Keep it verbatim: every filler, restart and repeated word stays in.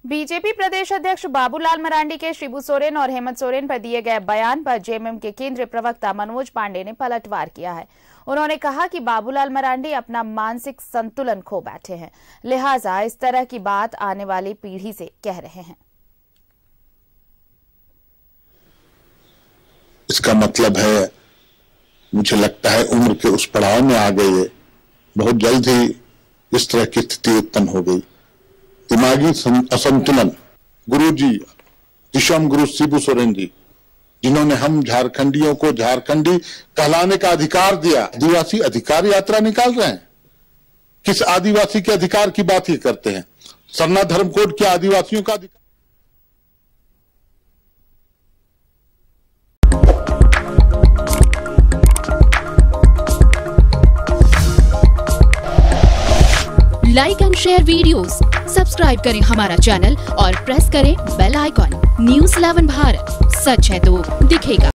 BJP प्रदेश अध्यक्ष बाबूलाल मरांडी के शिबू सोरेन और हेमंत सोरेन पर दिए गए बयान पर जेएमएम के केंद्रीय प्रवक्ता मनोज पांडे ने पलटवार किया है। उन्होंने कहा कि बाबूलाल मरांडी अपना मानसिक संतुलन खो बैठे हैं, लिहाजा इस तरह की बात आने वाली पीढ़ी से कह रहे हैं। इसका मतलब है, मुझे लगता है उम्र के उस पड़ाव में आ गए, बहुत जल्द ही इस तरह की स्थिति उत्पन्न हो गई। दिमागी असंतुलन। गुरु जी, विश्वम गुरु शिबू सोरेन जी, जिन्होंने हम झारखंडियों को झारखंडी कहलाने का अधिकार दिया, आदिवासी अधिकार यात्रा निकाल रहे हैं। किस आदिवासी के अधिकार की बात ही करते हैं? सरना धर्म कोड क्या आदिवासियों का अधिकार? Like and share videos, subscribe करें हमारा चैनल और प्रेस करें bell icon. News eleven Bharat, सच है तो दिखेगा।